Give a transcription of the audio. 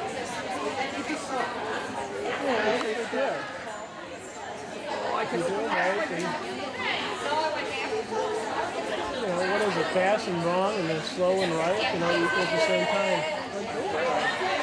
Yeah, that's what they did. You do, right? And, what is it, fast and wrong and then slow and right, equal at the same time.